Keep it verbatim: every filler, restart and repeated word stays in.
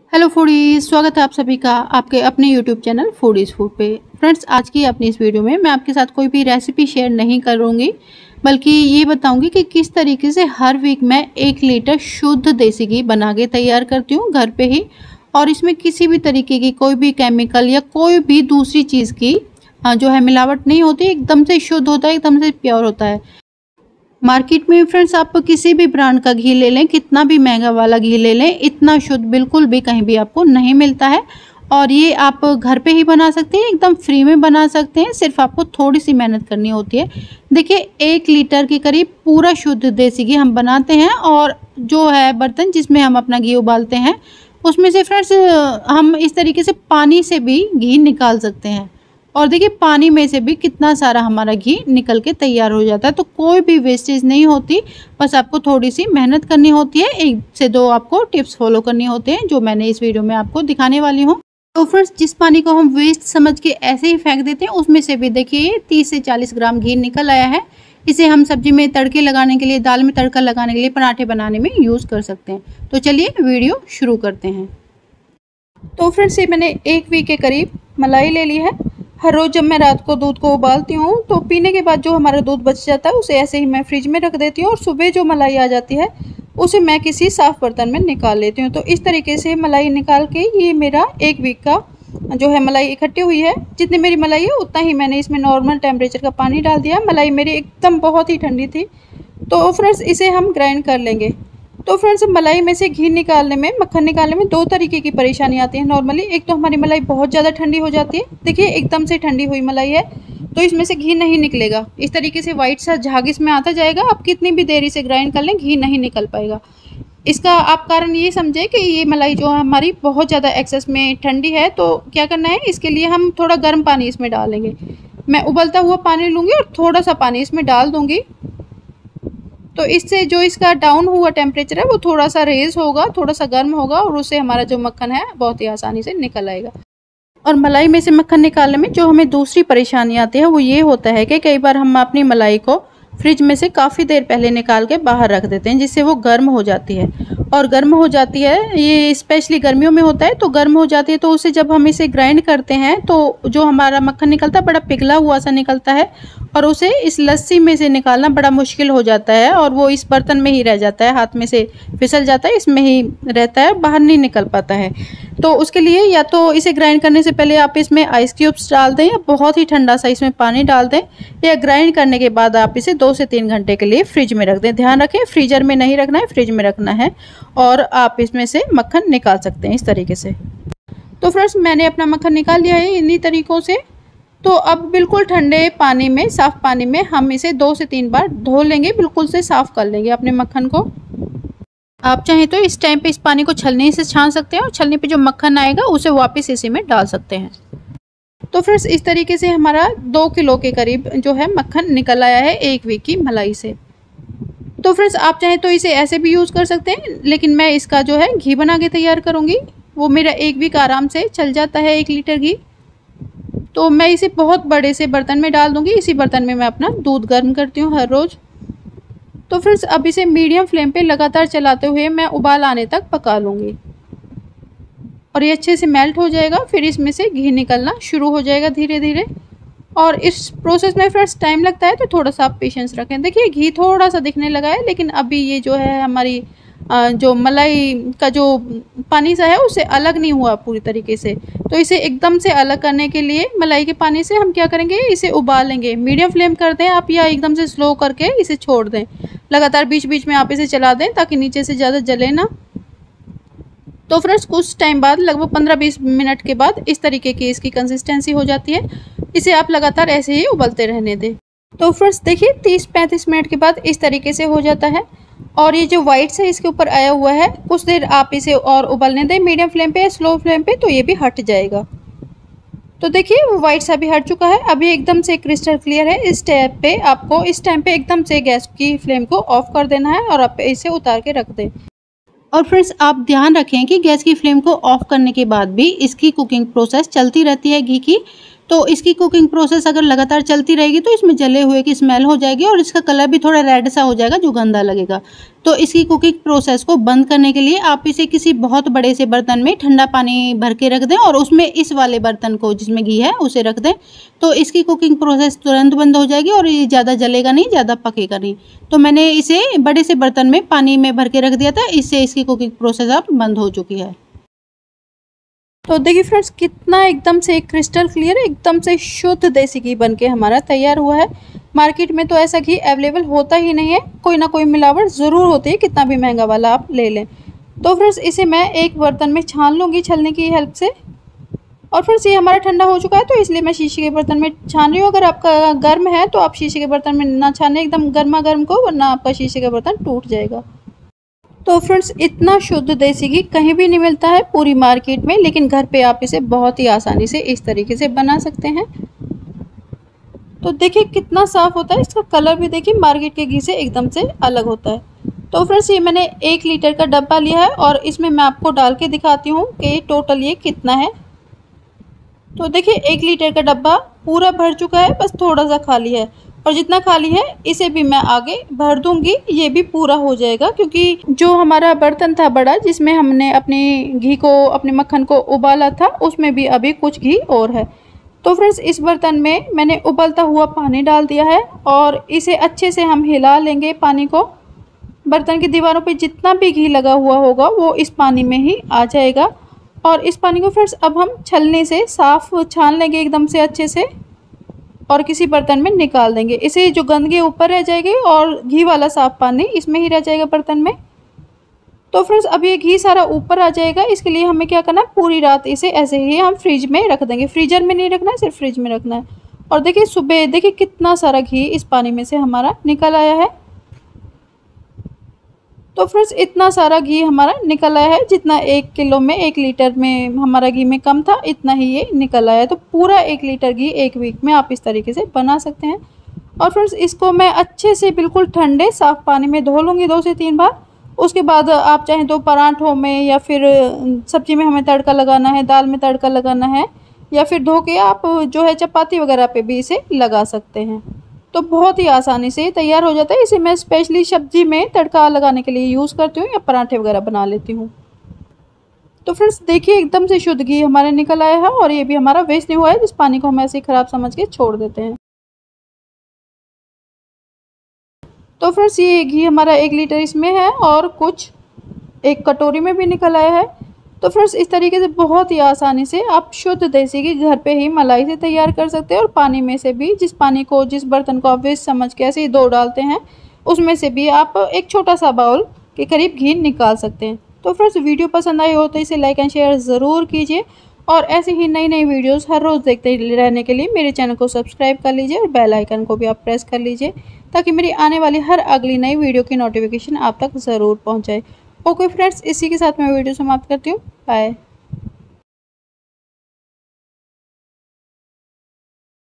Hello foodies, स्वागत है आप सभी का आपके अपने यूट्यूब चैनल फूडीज फूड पे। फ्रेंड्स, आज की अपनी इस वीडियो में मैं आपके साथ कोई भी रेसिपी शेयर नहीं करूंगी, बल्कि ये बताऊंगी कि किस तरीके से हर वीक मैं एक लीटर शुद्ध देसी घी बना के तैयार करती हूँ घर पे ही। और इसमें किसी भी तरीके की कोई भी केमिकल या कोई भी दूसरी चीज़ की जो है मिलावट नहीं होती, एकदम से शुद्ध होता है, एकदम से प्योर होता है। मार्केट में फ्रेंड्स आप किसी भी ब्रांड का घी ले लें, कितना भी महंगा वाला घी ले लें, इतना शुद्ध बिल्कुल भी कहीं भी आपको नहीं मिलता है। और ये आप घर पे ही बना सकते हैं, एकदम फ्री में बना सकते हैं, सिर्फ आपको थोड़ी सी मेहनत करनी होती है। देखिए, एक लीटर के करीब पूरा शुद्ध देसी घी हम बनाते हैं, और जो है बर्तन जिसमें हम अपना घी उबालते हैं उसमें से फ्रेंड्स हम इस तरीके से पानी से भी घी निकाल सकते हैं। और देखिए, पानी में से भी कितना सारा हमारा घी निकल के तैयार हो जाता है, तो कोई भी वेस्टेज नहीं होती। बस आपको थोड़ी सी मेहनत करनी होती है, एक से दो आपको टिप्स फॉलो करनी होते हैं जो मैंने इस वीडियो में आपको दिखाने वाली हूँ। तो फ्रेंड्स, जिस पानी को हम वेस्ट समझ के ऐसे ही फेंक देते हैं, उसमें से भी देखिए तीस से चालीस ग्राम घी निकल आया है। इसे हम सब्जी में तड़के लगाने के लिए, दाल में तड़का लगाने के लिए, पराठे बनाने में यूज़ कर सकते हैं। तो चलिए वीडियो शुरू करते हैं। तो फ्रेंड्स, ये मैंने एक वीक के करीब मलाई ले ली है। हर रोज़ जब मैं रात को दूध को उबालती हूँ तो पीने के बाद जो हमारा दूध बच जाता है उसे ऐसे ही मैं फ्रिज में रख देती हूँ, और सुबह जो मलाई आ जाती है उसे मैं किसी साफ़ बर्तन में निकाल लेती हूँ। तो इस तरीके से मलाई निकाल के ये मेरा एक वीक का जो है मलाई इकट्ठी हुई है। जितनी मेरी मलाई है उतना ही मैंने इसमें नॉर्मल टेम्परेचर का पानी डाल दिया। मलाई मेरी एकदम बहुत ही ठंडी थी। तो फ्रेंड्स, इसे हम ग्राइंड कर लेंगे। तो फ्रेंड्स, मलाई में से घी निकालने में, मक्खन निकालने में दो तरीके की परेशानी आती है नॉर्मली। एक तो हमारी मलाई बहुत ज़्यादा ठंडी हो जाती है। देखिए, एकदम से ठंडी हुई मलाई है तो इसमें से घी नहीं निकलेगा, इस तरीके से वाइट सा झाग इसमें आता जाएगा। आप कितनी भी देरी से ग्राइंड कर लें, घी नहीं निकल पाएगा। इसका आप कारण ये समझे कि ये मलाई जो है हमारी बहुत ज़्यादा एक्सेस में ठंडी है। तो क्या करना है, इसके लिए हम थोड़ा गर्म पानी इसमें डालेंगे। मैं उबलता हुआ पानी लूँगी और थोड़ा सा पानी इसमें डाल दूँगी। तो इससे जो इसका डाउन हुआ टेम्परेचर है वो थोड़ा सा रेज होगा, थोड़ा सा गर्म होगा, और उससे हमारा जो मक्खन है बहुत ही आसानी से निकल आएगा। और मलाई में से मक्खन निकालने में जो हमें दूसरी परेशानी आती है वो ये होता है कि कई बार हम अपनी मलाई को फ्रिज में से काफ़ी देर पहले निकाल के बाहर रख देते हैं, जिससे वो गर्म हो जाती है। और गर्म हो जाती है, ये स्पेशली गर्मियों में होता है, तो गर्म हो जाती है तो उसे जब हम इसे ग्राइंड करते हैं तो जो हमारा मक्खन निकलता है बड़ा पिघला हुआ सा निकलता है, और उसे इस लस्सी में से निकालना बड़ा मुश्किल हो जाता है, और वो इस बर्तन में ही रह जाता है, हाथ में से फिसल जाता है, इसमें ही रहता है, बाहर नहीं निकल पाता है। तो उसके लिए या तो इसे ग्राइंड करने से पहले आप इसमें आइस क्यूब्स डाल दें, या बहुत ही ठंडा सा इसमें पानी डाल दें, या ग्राइंड करने के बाद आप इसे दो से तीन घंटे के लिए फ्रिज में रख दें। ध्यान रखें, फ्रीजर में नहीं रखना है, फ्रिज में रखना है, और आप इसमें से मक्खन निकाल सकते हैं इस तरीके से। तो फ्रेंड्स, मैंने अपना मक्खन निकाल लिया है इन्हीं तरीक़ों से। तो अब बिल्कुल ठंडे पानी में, साफ़ पानी में हम इसे दो से तीन बार धो लेंगे, बिल्कुल से साफ़ कर लेंगे अपने मक्खन को। आप चाहें तो इस टाइम पे इस पानी को छलनी से छान सकते हैं, और छलनी पे जो मक्खन आएगा उसे वापस इसी में डाल सकते हैं। तो फ्रेंड्स, इस तरीके से हमारा दो किलो के करीब जो है मक्खन निकल आया है एक वीक की मलाई से। तो फ्रेंड्स, आप चाहें तो इसे ऐसे भी यूज़ कर सकते हैं, लेकिन मैं इसका जो है घी बना के तैयार करूँगी। वो मेरा एक वीक आराम से चल जाता है, एक लीटर घी। तो मैं इसे बहुत बड़े से बर्तन में डाल दूँगी। इसी बर्तन में मैं अपना दूध गर्म करती हूँ हर रोज़। तो फ्रेंड्स, अब इसे मीडियम फ्लेम पे लगातार चलाते हुए मैं उबाल आने तक पका लूँगी, और ये अच्छे से मेल्ट हो जाएगा। फिर इसमें से घी निकलना शुरू हो जाएगा धीरे धीरे। और इस प्रोसेस में फ्रेंड्स टाइम लगता है, तो थोड़ा सा आप पेशेंस रखें। देखिए, घी थोड़ा सा दिखने लगा है, लेकिन अभी ये जो है हमारी जो मलाई का जो पानी सा है उससे अलग नहीं हुआ पूरी तरीके से। तो इसे एकदम से अलग करने के लिए मलाई के पानी से हम क्या करेंगे, इसे उबाल लेंगे। मीडियम फ्लेम कर दें आप, या एकदम से स्लो करके इसे छोड़ दें। लगातार बीच बीच में आप इसे चला दें ताकि नीचे से ज़्यादा जले ना। तो फ्रेंड्स, कुछ टाइम बाद, लगभग पंद्रह बीस मिनट के बाद इस तरीके की इसकी कंसिस्टेंसी हो जाती है। इसे आप लगातार ऐसे ही उबलते रहने दें। तो फ्रेंड्स, देखिए तीस पैंतीस मिनट के बाद इस तरीके से हो जाता है, और ये जो वाइट से इसके ऊपर आया हुआ है, कुछ देर आप इसे और उबलने दें मीडियम फ्लेम पे या स्लो फ्लेम पे, तो ये भी हट जाएगा। तो देखिए, वो वाइट सा भी हट चुका है। अभी एकदम से क्रिस्टल क्लियर है। इस स्टेप पे आपको इस टाइम पे एकदम से गैस की फ्लेम को ऑफ कर देना है, और आप इसे उतार के रख दें। और फ्रेंड्स, आप ध्यान रखें कि गैस की फ्लेम को ऑफ करने के बाद भी इसकी कुकिंग प्रोसेस चलती रहती है घी की। तो इसकी कुकिंग प्रोसेस अगर लगातार चलती रहेगी तो इसमें जले हुए की स्मेल हो जाएगी और इसका कलर भी थोड़ा रेड सा हो जाएगा जो गंदा लगेगा। तो इसकी कुकिंग प्रोसेस को बंद करने के लिए आप इसे किसी बहुत बड़े से बर्तन में ठंडा पानी भर के रख दें और उसमें इस वाले बर्तन को जिसमें घी है उसे रख दें। तो इसकी कुकिंग प्रोसेस तुरंत बंद हो जाएगी और ये ज़्यादा जलेगा नहीं, ज़्यादा पकेगा नहीं। तो मैंने इसे बड़े से बर्तन में पानी में भर के रख दिया था, इससे इसकी कुकिंग प्रोसेस अब बंद हो चुकी है। तो देखिए फ्रेंड्स, कितना एकदम से क्रिस्टल क्लियर, एकदम से शुद्ध देसी घी बनके हमारा तैयार हुआ है। मार्केट में तो ऐसा घी अवेलेबल होता ही नहीं है, कोई ना कोई मिलावट ज़रूर होती है, कितना भी महंगा वाला आप ले लें। तो फ्रेंड्स इसे मैं एक बर्तन में छान लूँगी छलनी की हेल्प से। और फ्रेंड्स ये हमारा ठंडा हो चुका है तो इसलिए मैं शीशे के बर्तन में छान रही हूँ। अगर आपका गर्म है तो आप शीशे के बर्तन में ना छानें एकदम गर्मा गर्म को, वरना आपका शीशे का बर्तन टूट जाएगा। तो फ्रेंड्स इतना शुद्ध देसी घी कहीं भी नहीं मिलता है पूरी मार्केट में, लेकिन घर पे आप इसे बहुत ही आसानी से इस तरीके से बना सकते हैं। तो देखिए कितना साफ़ होता है, इसका कलर भी देखिए मार्केट के घी से एकदम से अलग होता है। तो फ्रेंड्स ये मैंने एक लीटर का डब्बा लिया है और इसमें मैं आपको डाल के दिखाती हूँ कि टोटल ये कितना है। तो देखिए एक लीटर का डब्बा पूरा भर चुका है, बस थोड़ा सा खाली है और जितना खाली है इसे भी मैं आगे भर दूंगी, ये भी पूरा हो जाएगा। क्योंकि जो हमारा बर्तन था बड़ा जिसमें हमने अपने घी को, अपने मक्खन को उबाला था, उसमें भी अभी कुछ घी और है। तो फ्रेंड्स इस बर्तन में मैंने उबलता हुआ पानी डाल दिया है और इसे अच्छे से हम हिला लेंगे पानी को। बर्तन की दीवारों पे जितना भी घी लगा हुआ होगा वो इस पानी में ही आ जाएगा। और इस पानी को फ्रेंड्स अब हम छलनी से साफ़ छान लेंगे एकदम से अच्छे से और किसी बर्तन में निकाल देंगे। इसे जो गंदगी ऊपर रह जाएगी और घी वाला साफ़ पानी इसमें ही रह जाएगा बर्तन में। तो फ्रेंड्स अब ये घी सारा ऊपर आ जाएगा, इसके लिए हमें क्या करना है, पूरी रात इसे ऐसे ही हम फ्रिज में रख देंगे। फ्रीजर में नहीं रखना है, सिर्फ फ्रिज में रखना है। और देखिए सुबह देखिए कितना सारा घी इस पानी में से हमारा निकल आया है। तो फ्रेंड्स इतना सारा घी हमारा निकल आया है, जितना एक किलो में एक लीटर में हमारा घी में कम था इतना ही ये निकल आया है। तो पूरा एक लीटर घी एक वीक में आप इस तरीके से बना सकते हैं। और फ्रेंड्स इसको मैं अच्छे से बिल्कुल ठंडे साफ़ पानी में धो लूँगी दो से तीन बार। उसके बाद आप चाहें तो पराठों में या फिर सब्ज़ी में हमें तड़का लगाना है, दाल में तड़का लगाना है, या फिर धो के आप जो है चपाती वगैरह पे भी इसे लगा सकते हैं। तो बहुत ही आसानी से तैयार हो जाता है। इसे मैं स्पेशली सब्जी में तड़का लगाने के लिए यूज़ करती हूँ या पराठे वगैरह बना लेती हूँ। तो फ्रेंड्स देखिए एकदम से शुद्ध घी हमारे निकल आया है और ये भी हमारा वेस्ट नहीं हुआ है, जिस पानी को हम ऐसे ही ख़राब समझ के छोड़ देते हैं। तो फ्रेंड्स ये घी हमारा एक लीटर इसमें है और कुछ एक कटोरी में भी निकल आया है। तो फ्रेंड्स इस तरीके से बहुत ही आसानी से आप शुद्ध देसी घी घर पे ही मलाई से तैयार कर सकते हैं। और पानी में से भी, जिस पानी को, जिस बर्तन को आप वेस्ट समझ के ऐसे ही दो डालते हैं, उसमें से भी आप एक छोटा सा बाउल के करीब घी निकाल सकते हैं। तो फ्रेंड्स वीडियो पसंद आई हो तो इसे लाइक एंड शेयर ज़रूर कीजिए और ऐसे ही नई नई वीडियोस हर रोज़ देखते रहने के लिए मेरे चैनल को सब्सक्राइब कर लीजिए और बेल आइकन को भी आप प्रेस कर लीजिए, ताकि मेरी आने वाली हर अगली नई वीडियो की नोटिफिकेशन आप तक ज़रूर पहुँच जाए। ओके फ्रेंड्स, इसी के साथ मैं वीडियो समाप्त करती हूँ। बाय।